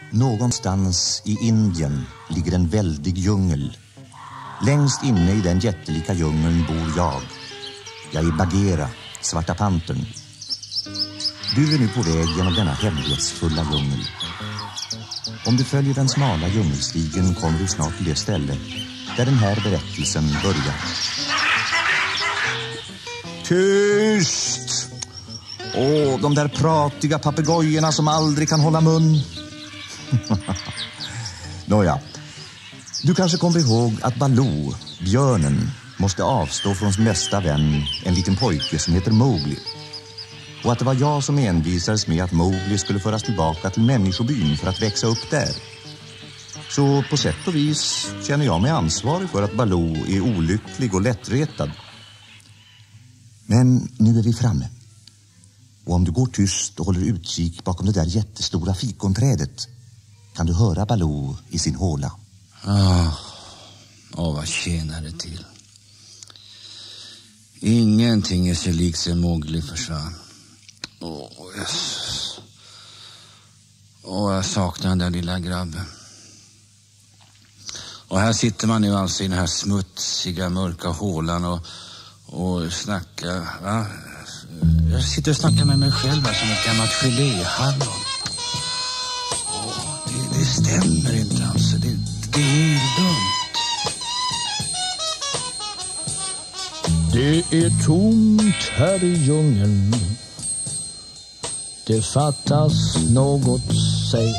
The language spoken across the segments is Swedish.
Någonstans i Indien ligger en väldig djungel. Längst inne i den jättelika djungeln bor jag. Jag är Bagheera, svarta pantern. Du är nu på väg genom denna hemlighetsfulla djungel. Om du följer den smala djungelstigen kommer du snart till det ställe där den här berättelsen börjar. Tyst! De där pratiga papegojorna som aldrig kan hålla mun. Nåja, du kanske kommer ihåg att Baloo, björnen, måste avstå från sin bästa vän, en liten pojke som heter Mowgli. Och att det var jag som envisades med att Mowgli skulle föras tillbaka till människobyn för att växa upp där. Så på sätt och vis känner jag mig ansvarig för att Baloo är olycklig och lättretad. Men nu är vi framme. Och om du går tyst och håller utkik bakom det där jättestora fikonträdet kan du höra Baloo i sin håla. Vad tjänar det till? Ingenting är så likt sen Mowgli försvann. Jag saknar den där lilla grabben. Och här sitter man nu alltså i den här smutsiga, mörka hålan och snackar. Va? Jag sitter och snackar med mig själv som ett gammalt geléhallon. Det stämmer inte alltså. Det är dumt. Det är tomt här i djungeln. Det fattas något, säg.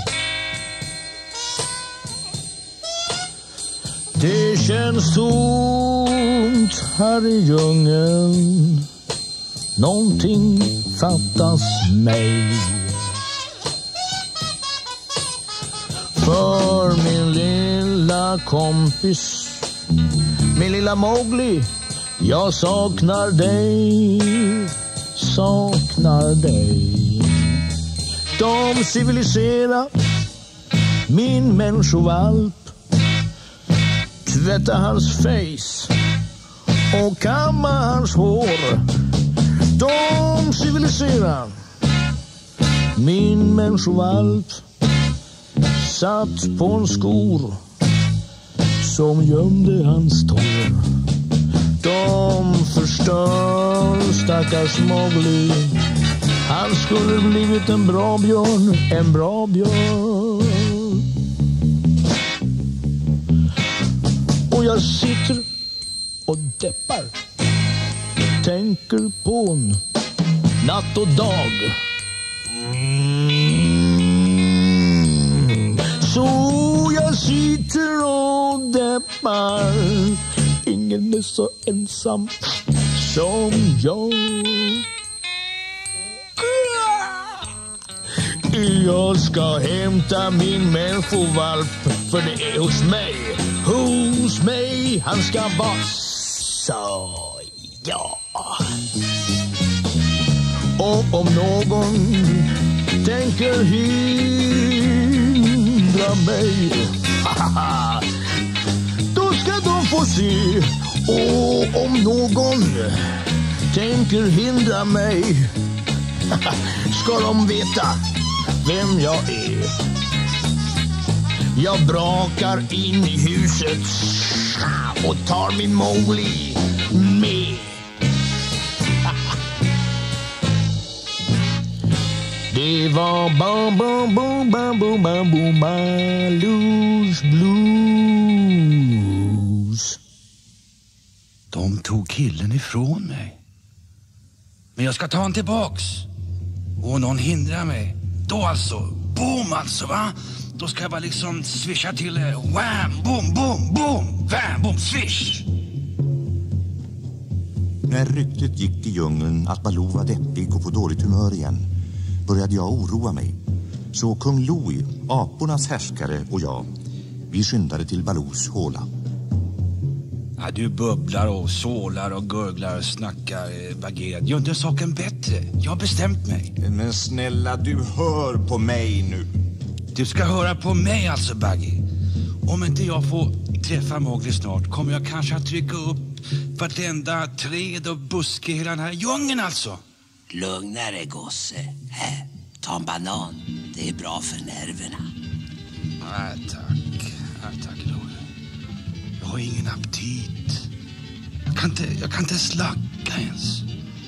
Det känns tomt här i djungeln. Någonting fattas mig. För min lilla kompis, min lilla Mowgli, jag saknar dig. De civiliserar min människovalp, tvätta hans face och kamma hans hår. De civiliserar min människovalp, satt på en skor som gömde hans tår. De förstör stackars Mowgli. Han skulle blivit en bra björn. Och jag sitter och deppar, tänker på en natt och dag. Så jag sitter och deppar. Ingen är så ensam som jag. Jag ska hämta min människovalp, för det är hos mig han ska vara. Så ja. Och om någon tänker hindra mig, då ska de få se. Och om någon tänker hindra mig, ska de veta vem jag är. Jag brakar in i huset och tar min Mowgli med. Det var Baloos blues. De tog killen ifrån mig. Men jag ska ta han tillbaks. Och någon hindrar mig. Då alltså, boom alltså, va? Då ska jag bara liksom swisha till wham, boom, boom, boom, wham, boom, swish. När ryktet gick i djungeln att Baloo var deppig och på dåligt humör igen började jag oroa mig. Så kung Louie, apornas härskare, och jag, vi skyndade till Baloos håla. Ja, du bubblar och sålar och gurglar och snackar, Bagheera. Gör inte saken bättre. Jag har bestämt mig. Men snälla, du hör på mig nu. Du ska höra på mig alltså, Baggy. Om inte jag får träffa Mowgli snart kommer jag kanske att trycka upp vartenda träd och buske i hela den här djungeln alltså. Lugnare, gosse. Här, ta en banan. Det är bra för nerverna. Nej tack Louie. Jag har ingen aptit. Jag kan inte slacka ens.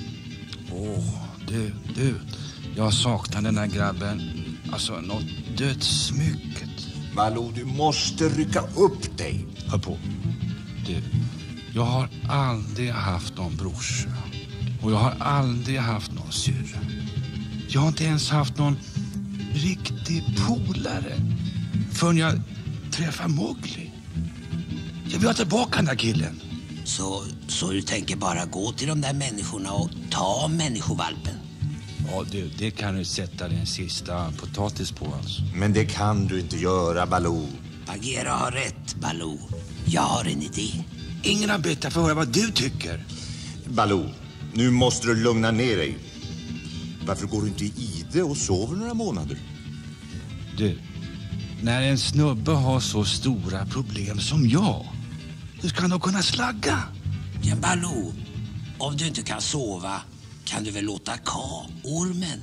Du. Jag saknar den där grabben. Alltså något dödsmycket. Baloo, du måste rycka upp dig. Hör på. Du, jag har aldrig haft någon brorsa. Och jag har aldrig haft någon syrra. Jag har inte ens haft någon riktig polare förrän jag träffar Mowgli. Jag vill ha tillbaka den där killen. Så du tänker bara gå till de där människorna och ta människovalpen? Ja, det kan du sätta den sista potatis på alltså. Men det kan du inte göra, Baloo. Bagheera har rätt, Baloo. Jag har en idé. Ingen har bett att få höra vad du tycker. Baloo, nu måste du lugna ner dig. Varför går du inte i ide och sover några månader? Du, när en snubbe har så stora problem som jag, hur ska han då kunna slagga? Ja, Baloo, om du inte kan sova kan du väl låta ormen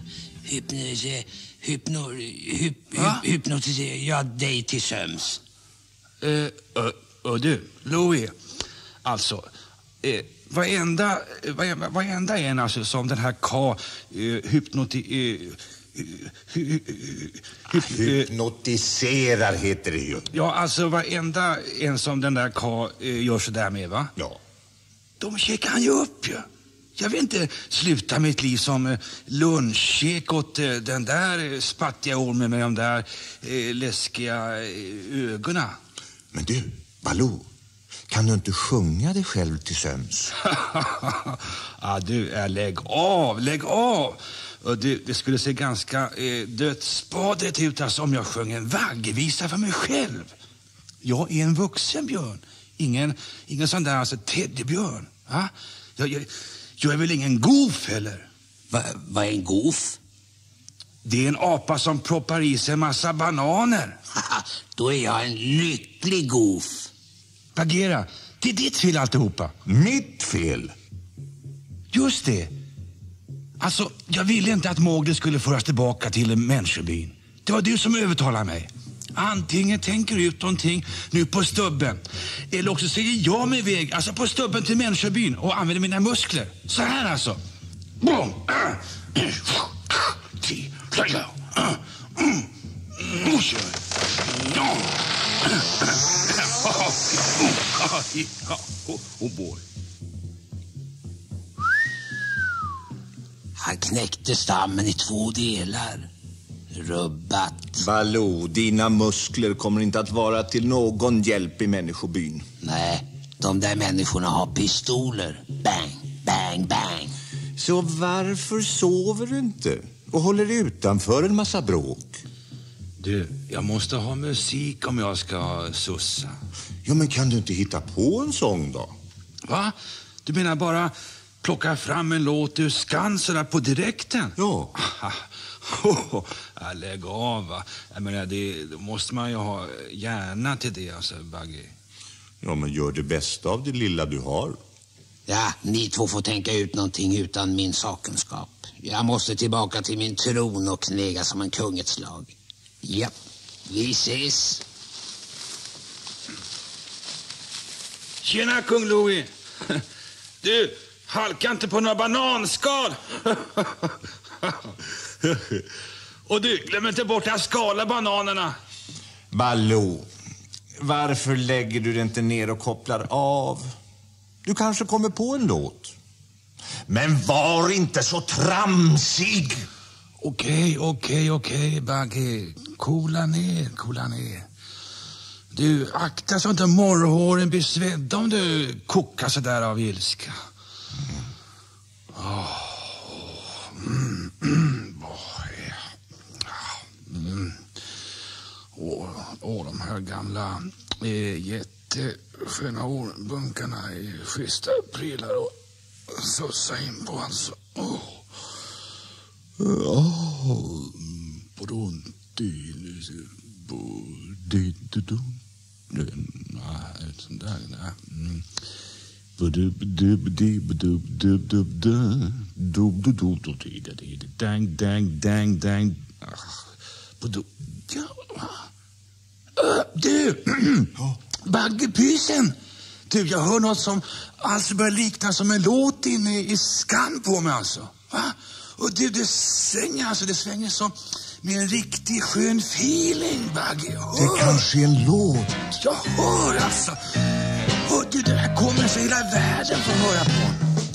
hypnotisera dig till sömns. Du, Louie, alltså, varenda en alltså, som den här hypnotiserar heter det ju. Ja, alltså varenda en som den där gör så där med, va? Ja. De checkar han ju upp ju. Jag vill inte sluta mitt liv som lunchchek åt den där spattiga ormen med de där läskiga ögonen. Men du, Baloo, kan du inte sjunga dig själv till sömns? Ja, du, lägg av. Det skulle se ganska dödsbadet ut alltså, om jag sjöng en vaggvisa för mig själv. Jag är en vuxen björn. Ingen sån där alltså teddybjörn. Ja? Jag är väl ingen goof heller. Vad är en goof? Det är en apa som proppar i sig en massa bananer. Då är jag en lycklig goof. Bagheera, det är ditt fel alltihopa. Mitt fel? Just det. Alltså, jag ville inte att Mowgli skulle föras tillbaka till människobyn. Det var du som övertalade mig. Antingen tänker du ut någonting nu på stubben, eller också säger jag mig iväg, alltså på stubben till människobyn, och använder mina muskler. Så här alltså. Boom! Han knäckte stammen i 2 delar. Rubbat. Baloo, dina muskler kommer inte att vara till någon hjälp i människobyn. Nej, de där människorna har pistoler. Bang, bang, bang. Så varför sover du inte och håller dig utanför en massa bråk? Du, jag måste ha musik om jag ska sussa. Ja, men kan du inte hitta på en sång då? Va? Du menar bara plocka fram en låt ur Skansen på direkten? Ja. Lägg av, va? Jag menar, det måste man ju ha hjärna till det, alltså, Baggy. Ja, men gör det bästa av det lilla du har. Ja, ni två får tänka ut någonting utan min sakkunskap. Jag måste tillbaka till min tron och knega som en kung ett slag. Ja, vi ses. Tjena, kung Louie. Du, halka inte på några bananskal. Och du, glöm inte bort att skala bananerna. Baloo, varför lägger du det inte ner och kopplar av? Du kanske kommer på en låt. Men var inte så tramsig. Okej, Baggy. Coola ner. Du, akta så inte morrhåren blir svedda om du kokar så där av ilska. De här gamla jättesköna bunkarna i schyssta prylar och sussa in på alltså. Du, Baggepysen. Du, jag hör något som alltså börjar likna som en låt inne i skan på mig alltså. Va? Och du, det svänger som med en riktig skön feeling, Bagge. Det kanske är en låt. Jag hör alltså. Och du, det här kommer så hela världen får höra på.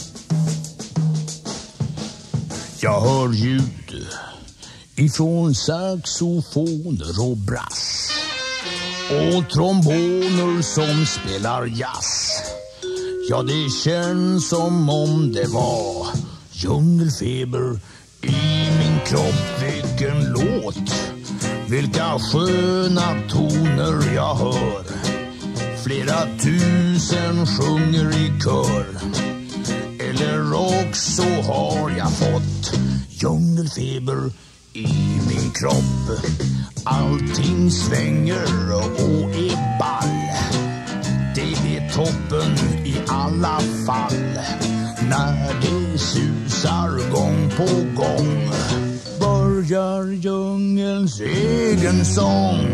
Jag hör ljud ifrån saxofoner och brass och tromboner som spelar jazz. Ja, det känns som om det var djungelfeber i min kropp. Vilken låt, vilka sköna toner jag hör. Flera tusen sjunger i kör. Eller också har jag fått djungelfeber i min kropp. Allting svänger och är ball. Det är toppen i alla fall. När det susar gång på gång börjar djungelns egen sång.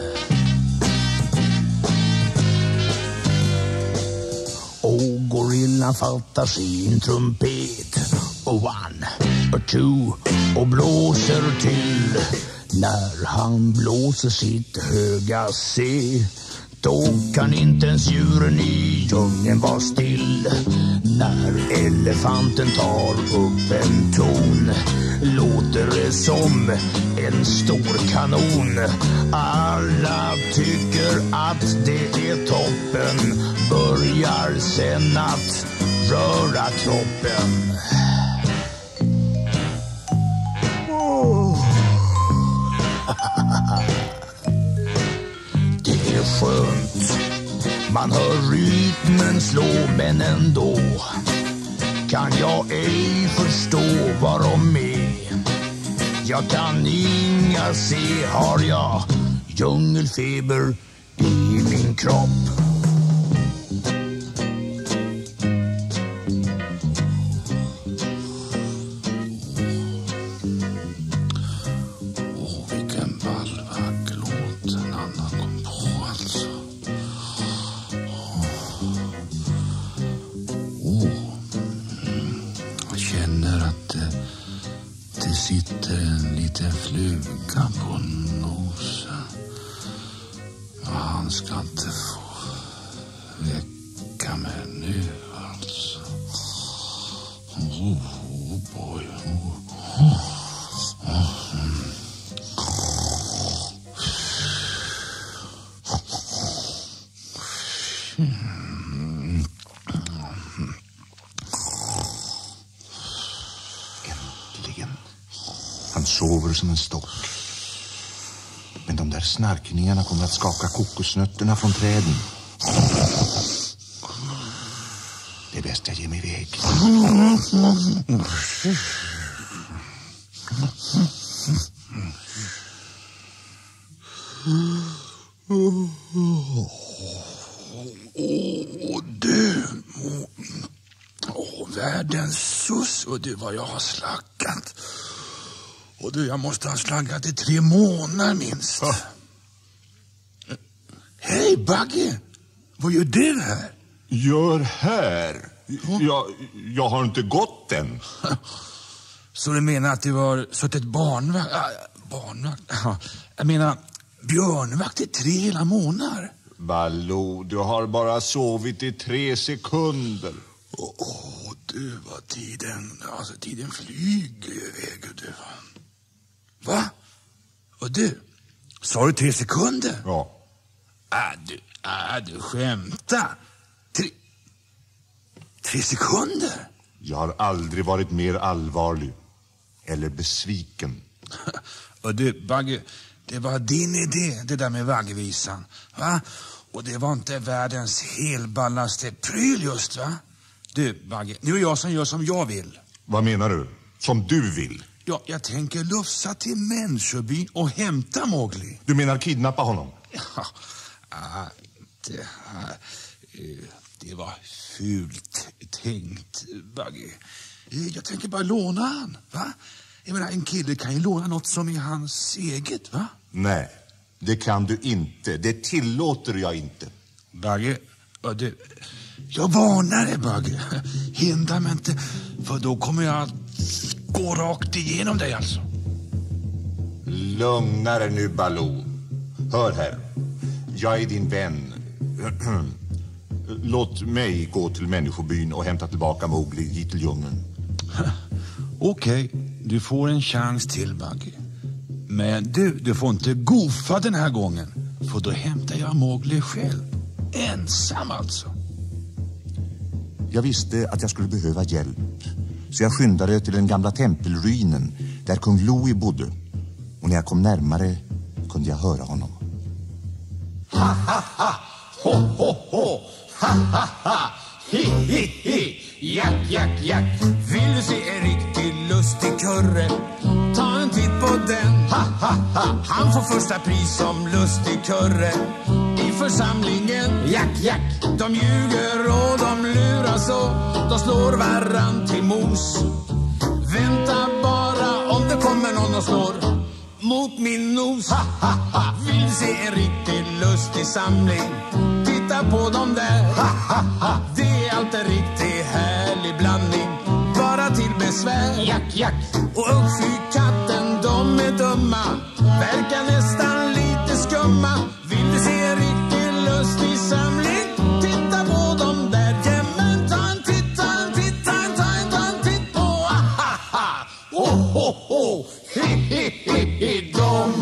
Och gorillan fattar sin trumpet. Och 1, och 2 och blåser till. När han blåser sitt höga C, då kan inte ens djuren i djungeln vara still. När elefanten tar upp en ton låter det som en stor kanon. Alla tycker att det är toppen. Börjar sen att röra kroppen. Det är skönt. Man hör rytmen slå, men ändå kan jag ej förstå vad de är. Jag kan inga se, har jag djungelfeber i min kropp. Vilken ballvagglåt en annan kom på alltså. Jag känner att det sitter en liten fluga på nosen. Han ska inte få väcka mig nu alltså. Oh boy. Äntligen. Han sover som en stock. Men de där snarkningarna kommer att skaka kokosnötterna från träden. Det är bäst jag ger mig iväg. Du. Världens sus. Och du, vad jag har slaggat. Och du, jag måste ha slaggat i 3 månader minst. Hej, Bagge. Vad gör du här? Gör här? Jag har inte gått än. Så du menar att du har suttit barnvakt? Ja, jag menar björnvakt i 3 hela månader. Baloo, du har bara sovit i 3 sekunder. Du, vad tiden flyger iväg. Du. Va? Och du, sa du 3 sekunder? Ja. Du skämtar. 3 sekunder? Jag har aldrig varit mer allvarlig. Eller besviken. Och du, Bagge, det var din idé, det där med vaggvisan. Va? Och det var inte världens helballaste pryl just, va? Du, Bagge, nu är jag som gör som jag vill. Vad menar du? Som du vill? Ja, jag tänker lufsa till Människoby och hämta Mowgli. Du menar kidnappa honom? Ja, det var fult tänkt, Bagge. Jag tänker bara låna han, va? Jag menar, en kille kan ju låna något som är hans eget, va? Nej, Det kan du inte. Det tillåter jag inte. Bagge, jag varnar dig, Bagge. Hindra mig inte, för då kommer jag att gå rakt igenom dig alltså. Lugnare nu, Baloo. Hör här. Jag är din vän. Låt mig gå till människobyn och hämta tillbaka Mowgli hit till djungeln. Okej, du får en chans till, Bagge. Men du får inte gofa den här gången, för då hämtar jag Mowgli själv. Ensam alltså. Jag visste att jag skulle behöva hjälp, så jag skyndade till den gamla tempelruinen där kung Louie bodde. Och när jag kom närmare kunde jag höra honom. Ha ha ha, ho ho ho, ha ha ha, hi hi hi, jack jack jack. Vill du se en riktigt lustig kurre? Ta en titt på den, ha ha ha. Han får första pris som lustig kurre i församlingen. Jack jack, de ljuger och de lurar så de slår varann till mos. Vänta bara om det kommer någon och slår mot min nos. Ha, ha, ha. Vill se en riktigt lustig samling? Titta på dem där. Ha, ha, ha. Det är allt en riktigt härlig blandning, bara till besvär. Jack, jack. Och Uffy katten, de är dumma, verkar nästan lite skumma. Vill du se en riktigt lustig samling? Titta på dem där. Jämmen, ta en titt, ta en titt, ta en titt på. Ha, ha, ha. Oh, ho, ho. Hi, hi, hi, hi, dom.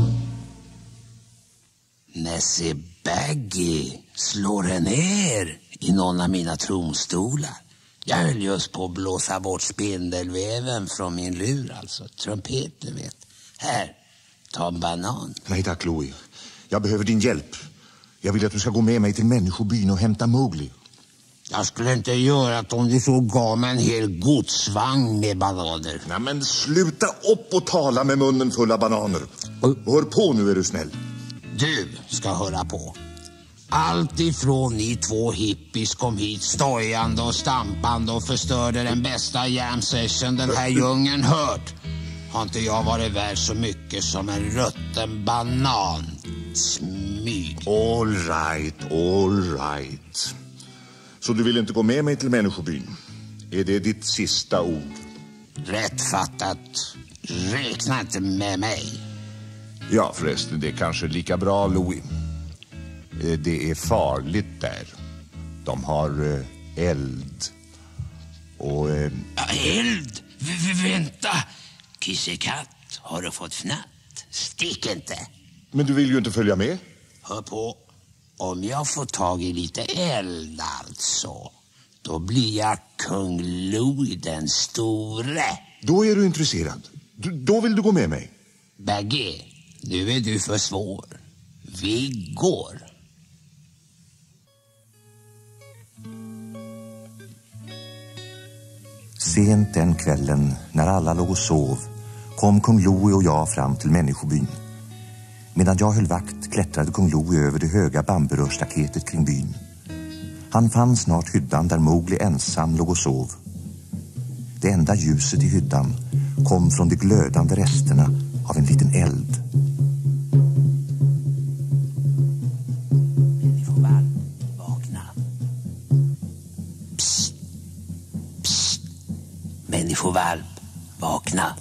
Nessie Baggy slår en ner i någon av mina tronstolar. Jag höll just på att blåsa bort spindelväven från min lur, alltså trumpet, du vet. Här, ta en banan. Nej tack, Louie. Jag behöver din hjälp. Jag vill att du ska gå med mig till människobyn och hämta Mowgli. Jag skulle inte göra det om du så gav mig en hel godsvagn med bananer. Nej, men sluta upp och tala med munnen full av bananer. Hör på nu, är du snäll. Du ska höra på. Allt ifrån ni två hippies kom hit stojande och stampande och förstörde den bästa jam session den här djungeln hört, har inte jag varit värd så mycket som en rutten banan. Smyg. All right. Så du vill inte gå med mig till människobyn? Är det ditt sista ord? Rätt fattat. Räkna inte med mig. Ja, förresten, det är kanske lika bra, Louie. Det är farligt där. De har eld. Och... Eld? Vänta. Kissekatt, har du fått fnatt? Stick inte. Men du vill ju inte följa med. Hör på. Om jag får tag i lite eld alltså, då blir jag kung Louie den store. Då är du intresserad. Då vill du gå med mig. Bagge, nu är du för svår. Vi går. Sent den kvällen, när alla låg och sov, kom kung Louie och jag fram till människobyn. Medan jag höll vakt klättrade kung Louie över det höga bamburörstaketet kring byn. Han fann snart hyddan där Mowgli ensam låg och sov. Det enda ljuset i hyddan kom från de glödande resterna av en liten eld. Människovalp, vakna. Psst, psst. Människovalp, vakna.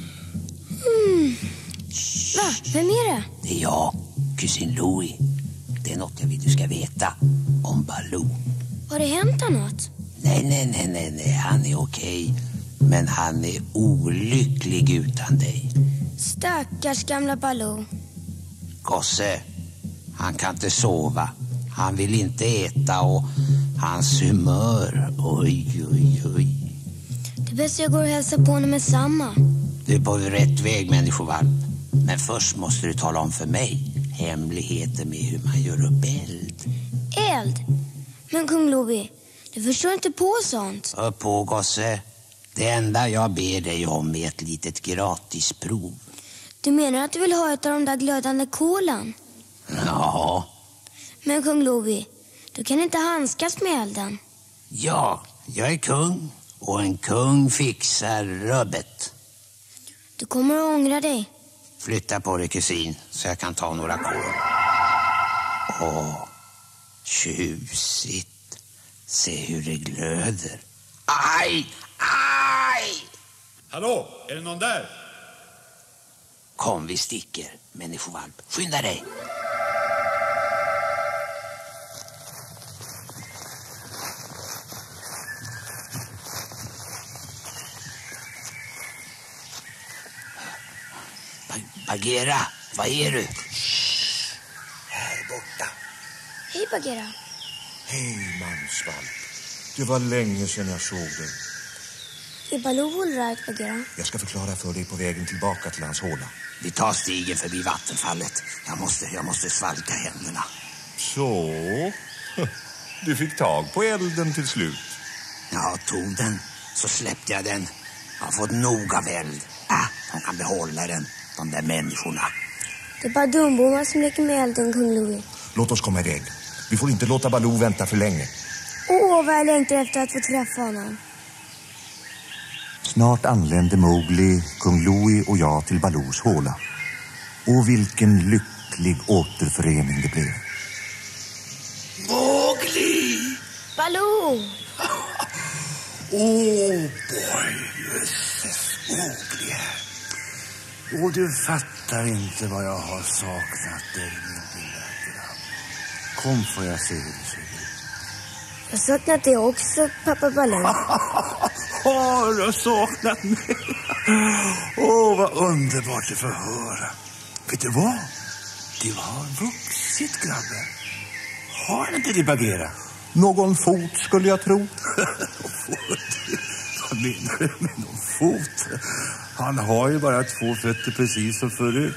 Va? Vem är det? Det är jag, kusin Louie. Det är något jag vill du ska veta om Baloo. Har det hänt något? Nej, han är okej. Men han är olycklig utan dig. Stackars gamla Baloo. Gosse, han kan inte sova. Han vill inte äta och hans humör, oj. Det bästa jag går och hälsa på honom med samma. Du är på rätt väg, människovalp. Men först måste du tala om för mig hemligheten med hur man gör upp eld. Eld? Men kung Louie, du förstår inte på sånt. Hör på, gosse. Det enda jag ber dig om är ett litet gratisprov. Du menar att du vill ha ett av de där glödande kolan? Ja. Men kung Louie, du kan inte handskas med elden. Ja, jag är kung. Och en kung fixar rubbet. Du kommer att ångra dig. Flytta på dig, kusin, så jag kan ta några kol. Åh, tjusigt. Se hur det glöder. Aj! Aj! Hallå, är det någon där? Kom, vi sticker, människovalp. Skynda dig. Bagheera, vad är du? Här borta. Hej, Bagheera. Hej, mansvalp. Det var länge sedan jag såg dig. Är Baloo all right, Bagheera? Jag ska förklara för dig på vägen tillbaka till hans håla. Vi tar stigen förbi vattenfallet. Jag måste svalka händerna. Så, du fick tag på elden till slut. Jag tog den, så släppte jag den. Jag har fått nog av eld. De kan behålla den, de där människorna. Det är bara dumbommar som leker med elden, kung Louie. Låt oss komma iväg. Vi får inte låta Baloo vänta för länge. Åh, vad jag längtar efter att få träffa honom. Snart anlände Mowgli, kung Louie och jag till Baloos håla. Och vilken lycklig återförening det blev. Mowgli! Baloo! Boy, jösses, Mowgli här. Och du fattar inte vad jag har saknat dig, min lilla grabb. Kom, får jag se hur det ser ut. Jag har saknat det också, pappa Baloo. Har du saknat mig? Vad underbart att få höra. Vet du vad? Du har vuxit, grabben. Har inte det, Bagheera? Någon fot skulle jag tro. Vad menar du med någon fot? Han har ju bara 2 fötter precis som förut.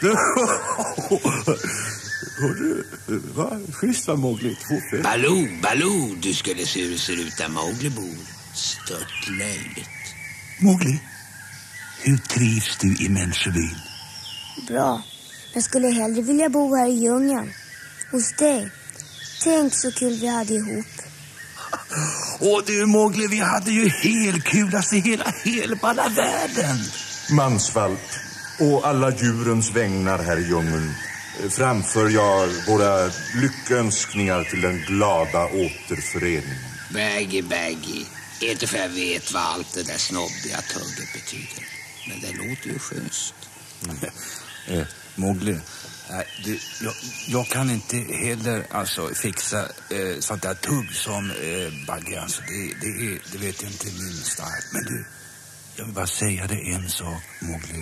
Hörru, vad? Schysst var Mowgli, 2 fötter. Baloo, du skulle se hur det ser ut där Mowgli bor. Stört löjligt. Mowgli, hur trivs du i människobyn? Bra. Jag skulle hellre vilja bo här i djungeln. Hos dig. Tänk så kul vi hade ihop. Och du, Mowgli, vi hade ju helkulast i hela världen. Mansvalp och alla djurens vägnar här i djungeln framför jag våra lyckönskningar till den glada återföreningen. Baggy. Inte för jag vet vad allt det där snobbiga tugget betyder. Men det låter ju schysst. Mowgli, jag kan inte heller fixa sånt där tugg som Baggy. Alltså, det vet jag inte min stark. Men du, jag vill bara säga det en sak, Mowgli.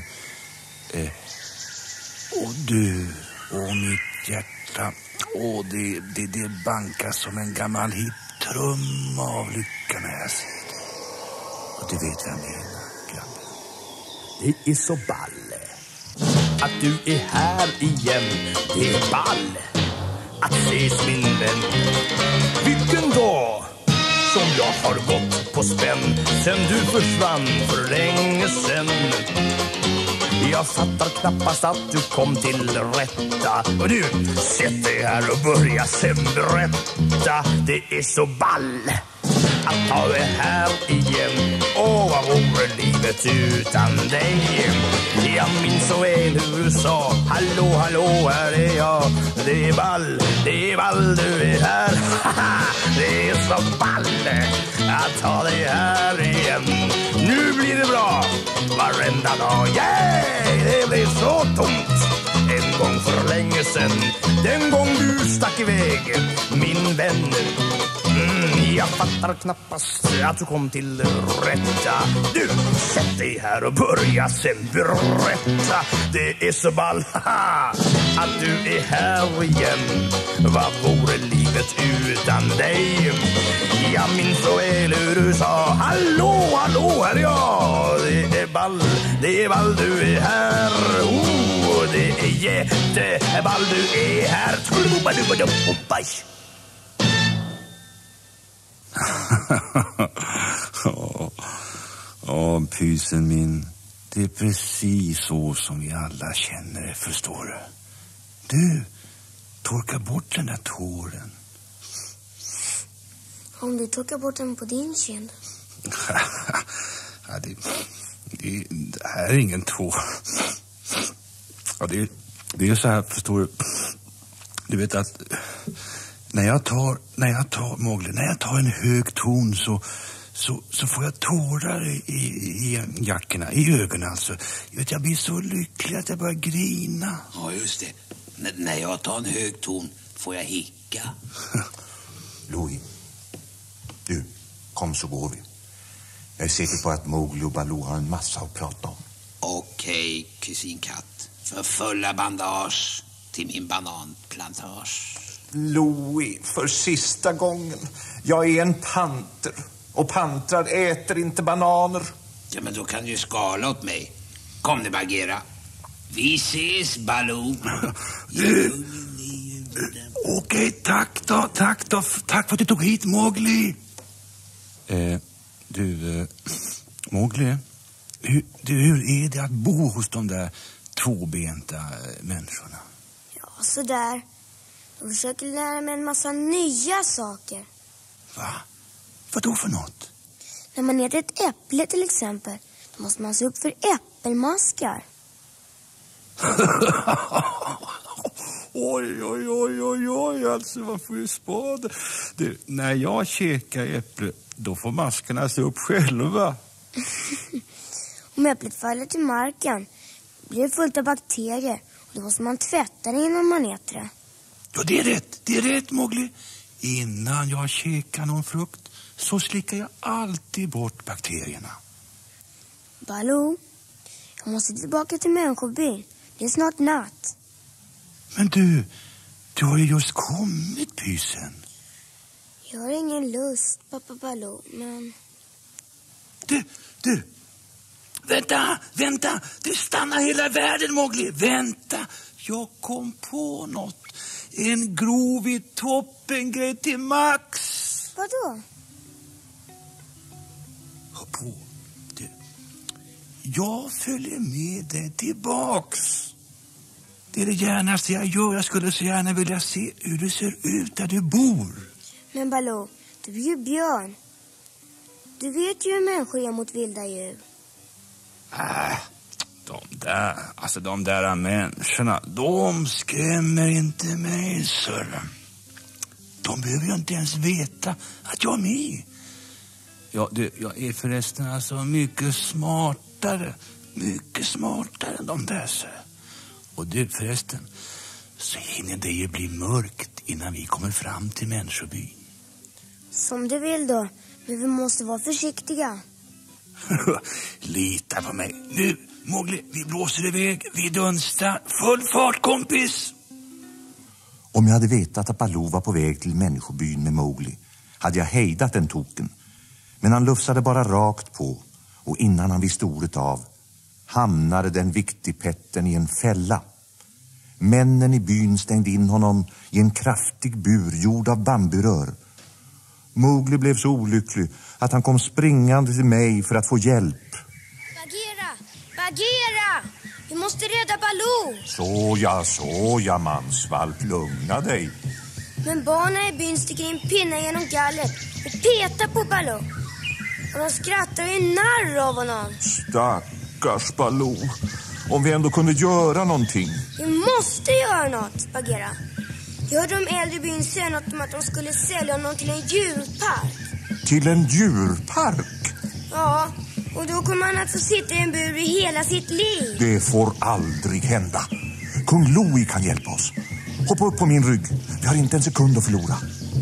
Och du och mitt hjärta, och det bankar som en gammal hipp trumma av lycka när jag ser det. Och du vet vad jag menar, grabben. Det är så ball att du är här igen. Det är ball att ses, min vän. Vilken dag som jag har gått på spänn sen du försvann för länge sen. Jag fattar knappast att du kom till rätta. Och du, sätt dig här och börja sen berätta. Det är så ball att ha dig här igen. Vad vore livet utan dig? Jag minns så väl hur du sa: hallå, här är jag. Det är ball, du är här. Det är så ball att ha dig här igen. Nu blir det bra varenda dag. Det blev så tomt en gång för länge sen. Den gång du stack iväg, min vän. Jag fattar knappast att du kom till rätta. Du, sätt dig här och börja sen berätta. Det är så ball att du är här igen. Vad vore livet utan dig? Jag minns så väl hur du sa: hallå, här är jag. Det är ball, du är här. Det är jätteball, du är här. Pysen min. Det är precis så som vi alla känner det, förstår du. Du, torka bort den där tåren. Om du torkar bort den på din kind. Det här är ingen tår. Ja, det är så här, förstår du. Du vet att när jag tar en hög ton så får jag tårar i jackorna, i ögonen alltså. Jag blir så lycklig att jag börjar grina. Ja, just det. När jag tar en hög ton får jag hicka. Louis, du, kom så går vi. Jag är säker på att Mowgli och Baloo har en massa att prata om. Okej, kusin Katt. För fulla bandage till min bananplantage. Louis, för sista gången. Jag är en panter. Och pantrar äter inte bananer. Ja, men då kan du ju skala åt mig. Kom nu, Bagheera. Vi ses, Baloo. Okej, tack då. Tack för att du tog hit Mowgli. Mowgli, hur är det att bo hos de där tvåbenta människorna? Ja, sådär. Jag försöker lära mig en massa nya saker. Va? Vad då för något? När man äter ett äpple till exempel, då måste man se upp för äppelmaskar. Oj, alltså vad får du spade? Du, när jag käkar äpple, då får maskarna se upp själva. Om äpplet faller till marken blir det fullt av bakterier och då måste man tvätta det innan man äter det. Ja, det är rätt Mowgli. Innan jag käkar någon frukt så slickar jag alltid bort bakterierna. Baloo, jag måste tillbaka till människobyn. Det är snart natt. Men du har ju just kommit, pysen. Jag har ingen lust, pappa Baloo, men... Du! Vänta! Det stannar hela världen, Mowgli. Vänta, jag kom på något. En grov i toppen grej till Max. Vadå? Hör på. Du. Jag följer med dig tillbaks. Det är det gärnaste jag gör. Jag skulle så gärna vilja se hur det ser ut där du bor. Men Baloo, du är ju björn. Du vet ju hur människor är mot vilda djur. De där människorna, de skrämmer inte mig, sir. De behöver ju inte ens veta att jag är med. Jag är förresten alltså mycket smartare än de där, sir. Och du förresten, så hinner det ju bli mörkt innan vi kommer fram till människobyn. Som du vill då, men vi måste vara försiktiga. Lita på mig. Nu, Mowgli, vi blåser iväg. Vi dunstar. Full fart, kompis! Om jag hade vetat att Baloo var på väg till människobyn med Mowgli hade jag hejdat den token. Men han lufsade bara rakt på, och innan han visste ordet av hamnade den viktigpetten i en fälla. Männen i byn stängde in honom i en kraftig bur gjord av bamburör. Mowgli blev så olycklig att han kom springande till mig för att få hjälp. Bagheera! Vi måste rädda Baloo! Såja, mansvalp, lugna dig. Men barnen i byn sticker in pinnar genom gallret och petar på Baloo. Och de skrattar och är narr av honom. Stackars Baloo. Om vi ändå kunde göra någonting. Vi måste göra något, Bagheera. Jag hörde de äldre i byn säga något om att de skulle sälja honom till en djurpark. Till en djurpark? Ja, och då kommer han att få sitta i en bur i hela sitt liv. Det får aldrig hända. Kung Louie kan hjälpa oss. Hoppa upp på min rygg. Vi har inte en sekund att förlora.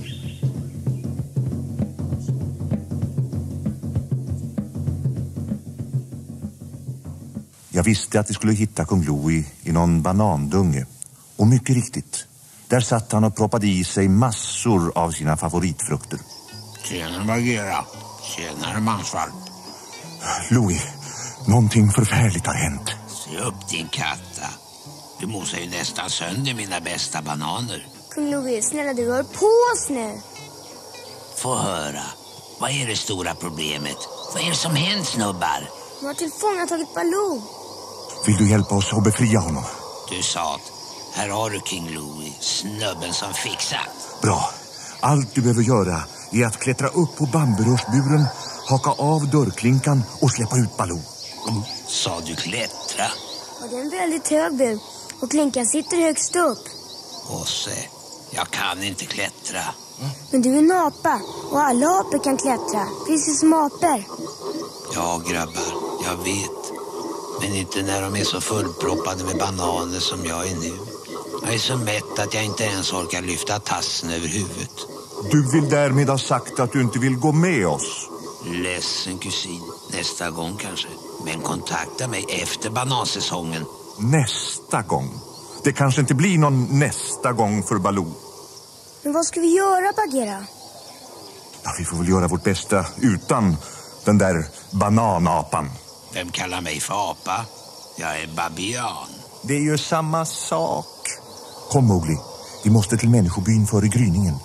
Jag visste att vi skulle hitta kung Louie i någon banandunge. Och mycket riktigt, där satt han och proppade i sig massor av sina favoritfrukter. Tjena, Bagheera. Tjena, mansvalp. Louie, någonting förfärligt har hänt. Se upp, din katta. Du mosar ju nästan sönder mina bästa bananer. Kung Louie, snälla du rör på oss nu. Få höra. Vad är det stora problemet? Vad är det som hänt, snubbar? De har tillfångatagit Baloo. Vill du hjälpa oss att befria honom? Du sa att här har du King Louie, snubben som fixat. Bra. Allt du behöver göra är att klättra upp på bamburörsburen, haka av dörrklinkan och släppa ut Baloo. Sa du klättra? Och det är en väldigt hög bur. Och Klinkan sitter högst upp. Bosse, jag kan inte klättra. Men du är en apa och alla apor kan klättra, precis som apor. Ja, grabbar, jag vet. Men inte när de är så fullproppade med bananer som jag är nu. Jag är så mätt att jag inte ens orkar lyfta tassen över huvudet. Du vill därmed ha sagt att du inte vill gå med oss? Ledsen kusin, nästa gång kanske. Men kontakta mig efter banansäsongen. Nästa gång? Det kanske inte blir någon nästa gång för Baloo. Men vad ska vi göra, Bagheera? Ja, vi får väl göra vårt bästa utan den där bananapan. Vem kallar mig för apa? Jag är babian. Det är ju samma sak. Kom, Mowgli. Vi måste till människobyn före gryningen.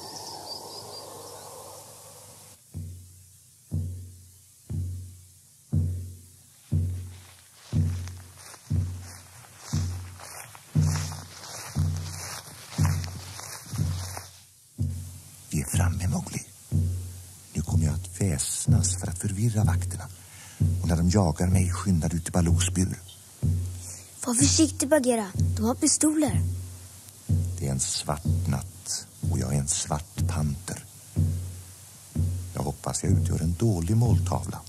Vi är framme, Mowgli. Nu kommer jag att väsnas för att förvirra vakterna. Och när de jagar mig skyndar du till Baloos bur. Var försiktig, Bagheera. De har pistoler. Det är en svart natt och jag är en svart panter. Jag hoppas jag utgör en dålig måltavla.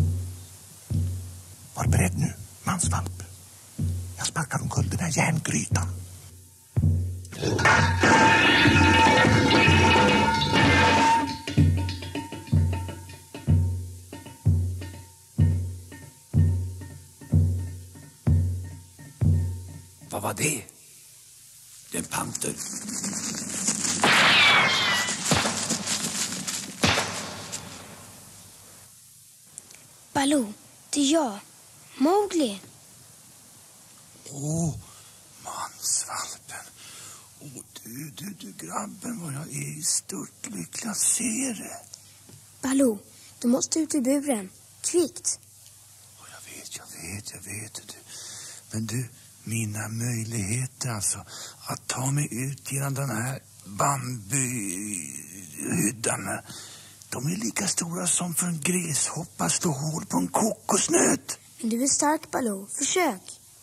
Var beredd nu, mansvalp. Jag sparkar omkull den här järngrytan. Vad var det? Det är en panter. Baloo, det är jag. Mowgli. Mansvalpen. Du grabben, vad jag är stört lycklig att se det. Baloo, du måste ut ur buren. Kvickt. Jag vet. Men du, mina möjligheter alltså att ta mig ut genom den här bambuhyddan, de är lika stora som för en gräshoppa slå hål på en kokosnöt. Men du är stark, Baloo. Försök.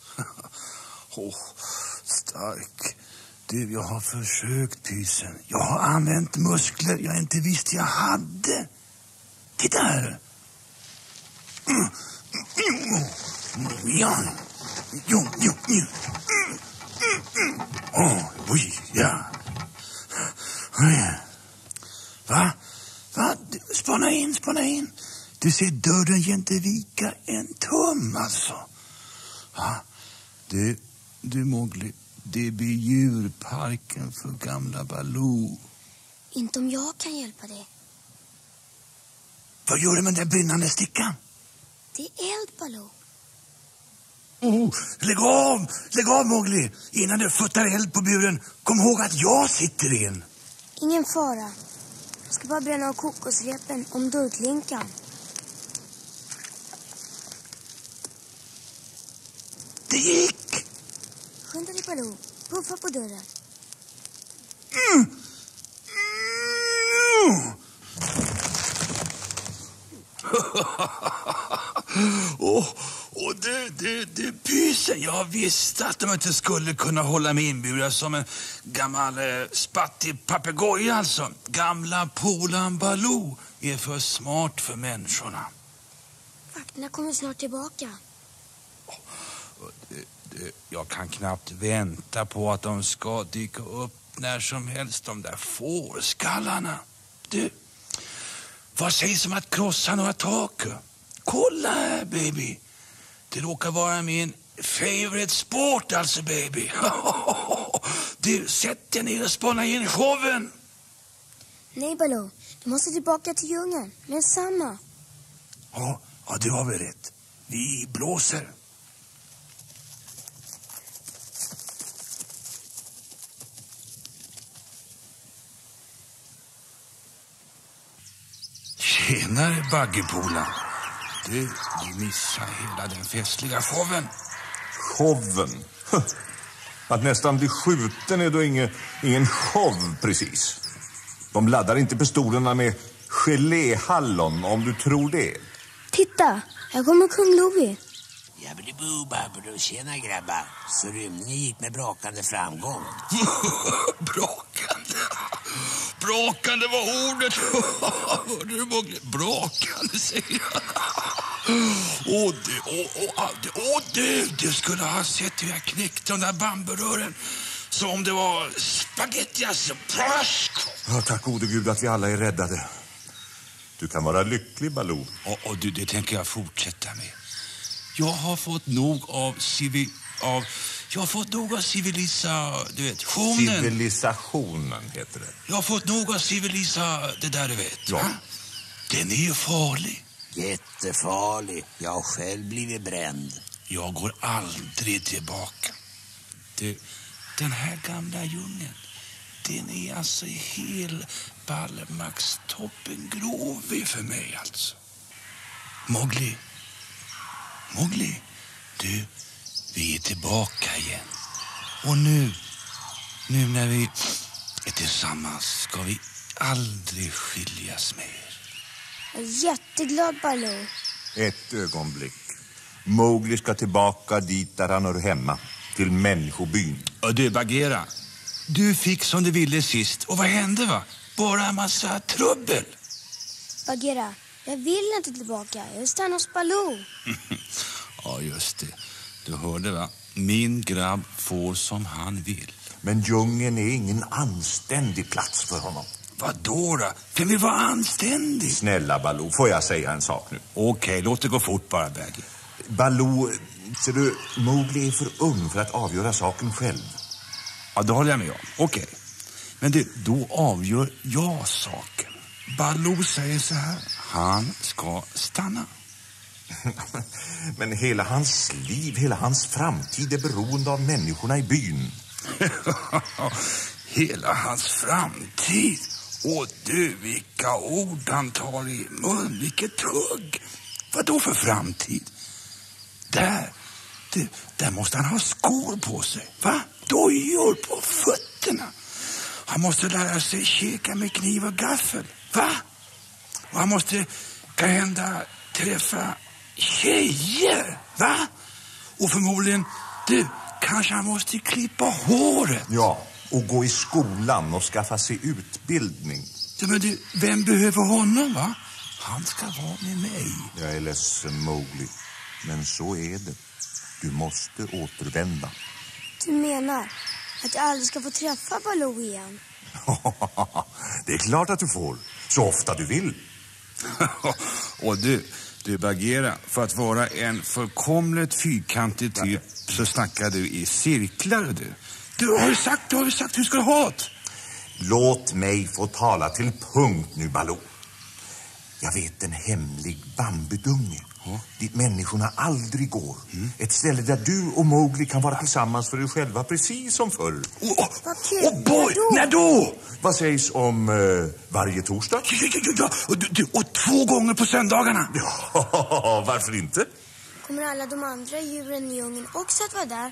Stark. Du, jag har försökt, pysen. Jag har använt muskler jag inte visste jag hade. Titta här. Ja. Jo. Ja. Va? Spana in. Du ser dörren jäntevika en tum alltså. Ja. Du Mowgli, det blir djurparken för gamla Baloo. Inte om jag kan hjälpa dig. Vad gör du med den brinnande stickan? Det är eld, Baloo. Lägg av Mowgli. Innan du futtar eld på buren, kom ihåg att jag sitter i en. Ingen fara. Jag ska bara bränna av kokosrepen om dörrklinkan. Det gick! Skynda dig, Baloo. Puffa på dörren. Du pysen, jag visste att de inte skulle kunna hålla mig inburad som en gammal spattig papegoja alltså. Gamla polan Baloo är för smart för människorna. Vakterna kommer snart tillbaka. Jag kan knappt vänta på att de ska dyka upp när som helst, de där fårskallarna. Du, vad sägs om att krossa några tak? Kolla här, baby. Det råkar vara min favorite sport alltså, baby. Du, sätt dig ner och spana in showen. Nej, Baloo. Du måste tillbaka till djungeln. Men samma. Ja, det har vi rätt. Vi blåser. Tjenare, Baggepola. Du missar hela den festliga showen. Showen? Att nästan bli skjuten är då ingen show precis. De laddar inte pistolerna med geléhallon, om du tror det. Titta, här kommer kung Louie. Jabbeli-boo-babbeli, tjena grabbar. Så rymningen gick med brakande framgång. Brakande? Brakande var ordet. Hörde du Mowgli? Brakande säger jag. Du skulle ha sett hur jag knäckte de där bamburören. Som om det var spaghetti, alltså. Ja, tack gode Gud att vi alla är räddade. Du kan vara lycklig, Baloo. Och det tänker jag fortsätta med. Jag har fått nog av civilisationen. Civilisationen heter det. Jag har fått nog av det där du vet. Ja. Den är ju farlig. Jättefarlig. Jag har själv blivit bränd. Jag går aldrig tillbaka. Den här gamla djungeln, den är alltså hel ballmaxtoppen grovig för mig alltså. Mowgli, du, vi är tillbaka igen. Och nu när vi är tillsammans ska vi aldrig skiljas mer. Jag är jätteglad, Baloo. Ett ögonblick. Mowgli ska tillbaka dit där han hör hemma. Till människobyn. Och du, Bagheera, du fick som du ville sist. Och vad hände, va? Bara en massa trubbel. Bagheera, jag vill inte tillbaka. Jag vill stanna hos Baloo. Ja, just det. Du hörde, va? Min grabb får som han vill. Men djungeln är ingen anständig plats för honom. Vadå då? Vem vill vara anständig? Snälla Baloo, får jag säga en sak nu? Okej, låt det gå fort bara, Baggy. Baloo, ser du, Mowgli är för ung för att avgöra saken själv. Ja, det håller jag med om. Okej. Men du, då avgör jag saken. Baloo säger så här. Han ska stanna. Men hela hans liv, hela hans framtid är beroende av människorna i byn. Hela hans framtid? Och du, vilka ord han tar i mun. Vilket tugg. Vad då för framtid? Där måste han ha skor på sig. Va? Dojor på fötterna. Han måste lära sig käka med kniv och gaffel. Va? Och han måste kanhända träffa tjejer. Va? Och förmodligen, kanske han måste klippa håret. Ja, och gå i skolan och skaffa sig utbildning. Ja, men du, vem behöver honom, va? Han ska vara med mig. Jag är ledsen, Mowgli. Men så är det. Du måste återvända. Du menar att jag aldrig ska få träffa Baloo igen? Det är klart att du får. Så ofta du vill. Och du Bagheera, för att vara en fullkomligt fyrkantig typ så snackar du i cirklar. Du har ju sagt hur ska du ha det? Låt mig få tala till punkt nu, Baloo. Jag vet en hemlig bambudunge dit människorna aldrig går. Ett ställe där du och Mowgli kan vara tillsammans för er själva, precis som förr. Vad boy, när då? Vad sägs om varje torsdag? Ja, och 2 gånger på söndagarna. Ja, varför inte? Kommer alla de andra djuren i djungeln också att vara där?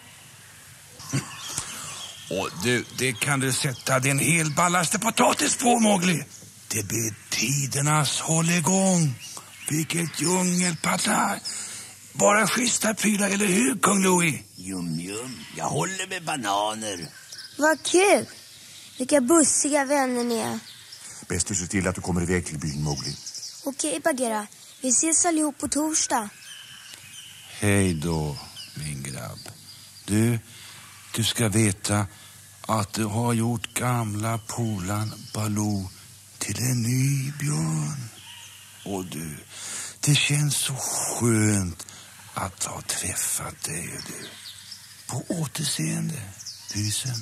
Och det kan du sätta din helballaste potatis på, Mowgli. Det blir tidernas hålligång. Vilket djungelpaddlar. Bara schyssta prylar, eller hur, kung Louie? Jum, jag håller med bananer. Vad kul! Vilka bussiga vänner ni är. Bäst du ser till att du kommer iväg till byn, Mowgli. Okej, Bagheera. Vi ses allihop på torsdag. Hej då, min grabb. Du ska veta att du har gjort gamla polan Baloo till en ny björn. Och det känns så skönt att ha träffat dig och du. På återseende, pysen.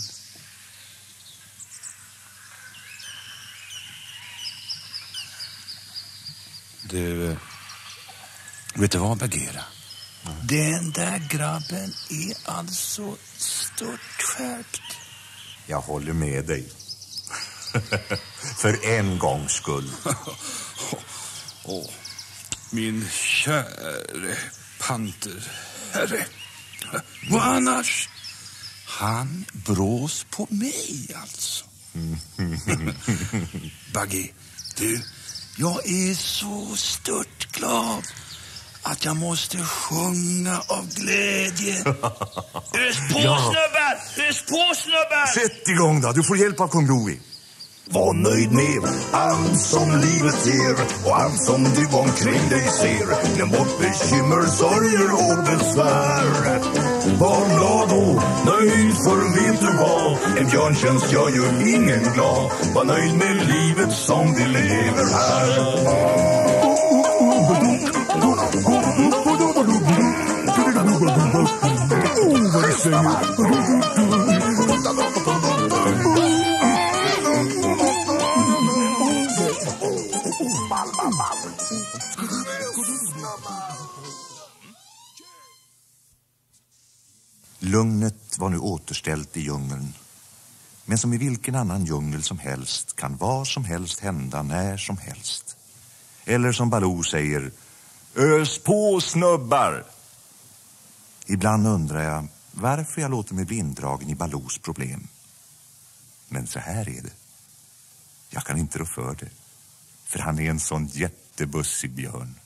Du, vet du vad, Bagheera? Den där grabben är alltså stort skärpt. Jag håller med dig. För en gångs skull. Min käre panterherre. Vad annars? Han brås på mig alltså. Baggy, jag är så stört glad att jag måste sjunga av glädje. Ös på, snubbar! Ös på, snubbar! Sätt igång då, du får hjälp av kung Louie. Var nöjd med allt som livet ger och allt som du omkring dig ser. Glöm bort bekymmer, sorger och besvär. Var glad och nöjd, för vet du vad? En björntjänst gör ju ingen glad. Var nöjd med livet som vi lever här. Lugnet var nu återställt i djungeln. Men som i vilken annan djungel som helst kan vad som helst hända när som helst. Eller som Baloo säger, ös på, snubbar! Ibland undrar jag varför jag låter mig bli indragen i Baloos problem. Men så här är det. Jag kan inte rå för det. För han är en sån jättebussig björn.